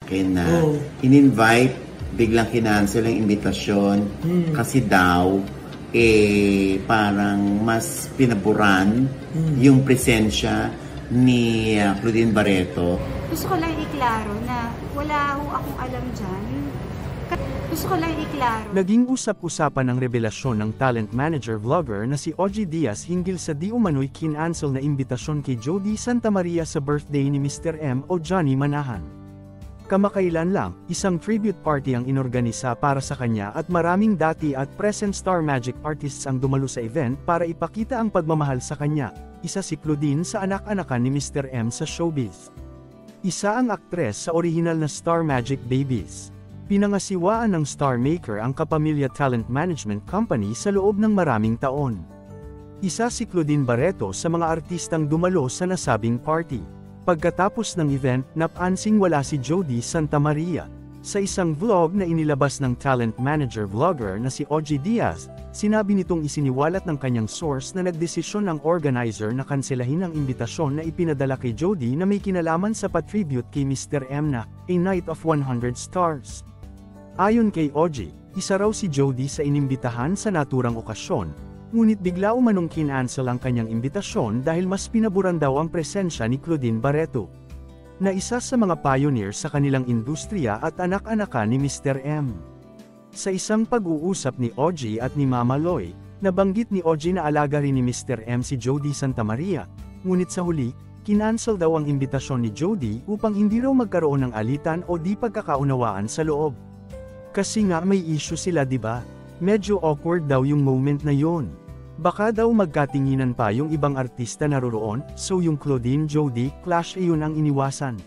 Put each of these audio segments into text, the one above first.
Kaya na in-invite, biglang kinancel ang imbitasyon kasi daw parang mas pinaburan yung presensya ni Claudine Barreto. Gusto ko lang iklaro na wala akong alam dyan. Gusto ko lang iklaro. Naging usap-usapan ang revelasyon ng talent manager vlogger na si Ogie Diaz hinggil sa di umano'y kinancel na imbitasyon kay Jody Santa Maria sa birthday ni Mr. M o Johnny Manahan. Kamakailan lang, isang tribute party ang inorganisa para sa kanya at maraming dati at present Star Magic artists ang dumalo sa event para ipakita ang pagmamahal sa kanya, isa si Claudine sa anak-anakan ni Mr. M sa showbiz. Isa ang aktres sa orihinal na Star Magic Babies. Pinangasiwaan ng Star Maker ang Kapamilya Talent Management Company sa loob ng maraming taon. Isa si Claudine Barreto sa mga artistang dumalo sa nasabing party. Pagkatapos ng event, napansing wala si Jody Santa Maria. Sa isang vlog na inilabas ng talent manager vlogger na si Ogie Diaz, sinabi nitong isiniwalat ng kanyang source na nagdesisyon ang organizer na kanselahin ang imbitasyon na ipinadala kay Jody na may kinalaman sa patribute kay Mr. M na A Night of 100 Stars. Ayon kay Ogie, isa raw si Jody sa inimbitahan sa naturang okasyon, ngunit bigla umanong kinancel ang kanyang imbitasyon dahil mas pinaburan daw ang presensya ni Claudine Barreto, na isa sa mga pioneer sa kanilang industriya at anak-anakan ni Mr. M. Sa isang pag-uusap ni Ogie at ni Mama Loy, nabanggit ni Ogie na alaga rin ni Mr. M si Jody Santa Maria, ngunit sa huli, kinancel daw ang imbitasyon ni Jody upang hindi raw magkaroon ng alitan o di pagkakaunawaan sa loob. Kasi nga may issue sila, diba? Medyo awkward daw yung moment na yon. Baka daw magkatinginan pa yung ibang artista naroroon, so yung Claudine-Jody clash yun ang iniwasan.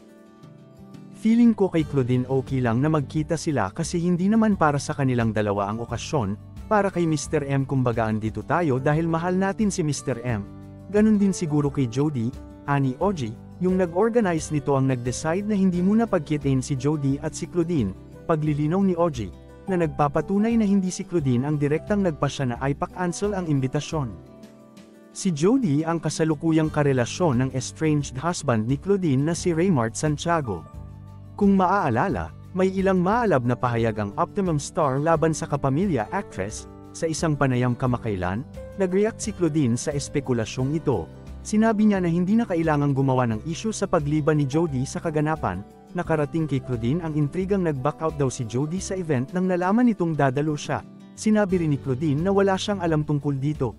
Feeling ko kay Claudine okay lang na magkita sila kasi hindi naman para sa kanilang dalawa ang okasyon, para kay Mr. M kumbaga andito tayo dahil mahal natin si Mr. M. Ganun din siguro kay Jody, ani Ogie, yung nag-organize nito ang nag-decide na hindi muna pagkitain si Jody at si Claudine, paglilinaw ni Ogie, na nagpapatunay na hindi si Claudine ang direktang nagpasya na ipa-cancel ang imbitasyon. Si Jody ang kasalukuyang karelasyon ng estranged husband ni Claudine na si Raymart Santiago. Kung maaalala, may ilang maalab na pahayag ang Optimum Star laban sa kapamilya actress, sa isang panayam kamakailan, nag-react si Claudine sa espekulasyong ito. Sinabi niya na hindi na kailangang gumawa ng issue sa pagliban ni Jody sa kaganapan. Nakarating kay Claudine ang intrigang nag-back out daw si Jody sa event nang nalaman nitong dadalo siya. Sinabi rin ni Claudine na wala siyang alam tungkol dito.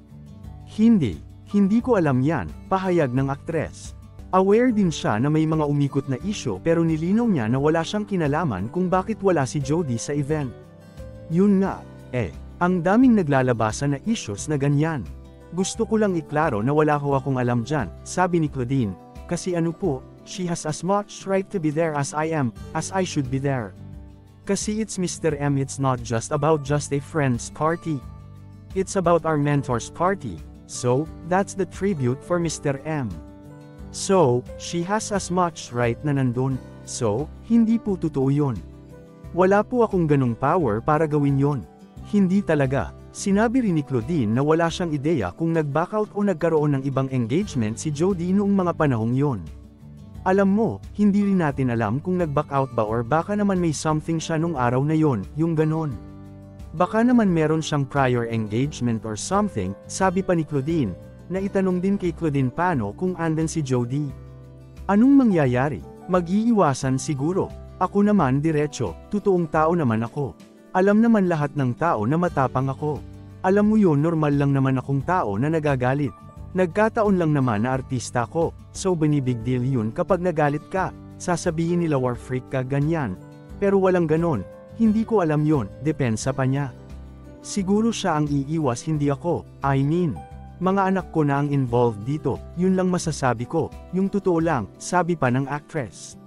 Hindi ko alam yan, pahayag ng aktres. Aware din siya na may mga umikot na issue pero nilinaw niya na wala siyang kinalaman kung bakit wala si Jody sa event. Yun nga, ang daming naglalabasan na issues na ganyan. Gusto ko lang iklaro na wala ko akong alam dyan, sabi ni Claudine, kasi ano po, she has as much right to be there as I am, as I should be there. Kasi it's Mr. M, it's not just about just a friend's party. It's about our mentor's party, so, that's the tribute for Mr. M. So, she has as much right na nandun, so, hindi po totoo yun. Wala po akong ganong power para gawin yon. Hindi talaga. Sinabi rin ni Claudine na wala siyang ideya kung nag-back out o nagkaroon ng ibang engagement si Jody noong mga panahong yon. Alam mo, hindi rin natin alam kung nag-back out ba or baka naman may something siya nung araw na yon, yung ganon. Baka naman meron siyang prior engagement or something, sabi pa ni Claudine, na itanong din kay Claudine paano kung andan si Jody. Anong mangyayari? Mag-iiwasan siguro. Ako naman diretso, totoong tao naman ako. Alam naman lahat ng tao na matapang ako. Alam mo yun, normal lang naman akong tao na nagagalit. Nagkataon lang naman na artista ko, so binibig deal yun kapag nagalit ka, sasabihin nila war freak ka ganyan. Pero walang ganon, hindi ko alam yun, depensa pa niya. Siguro siya ang iiwas hindi ako, I mean. Mga anak ko na ang involved dito, yun lang masasabi ko, yung totoo lang, sabi pa ng actress.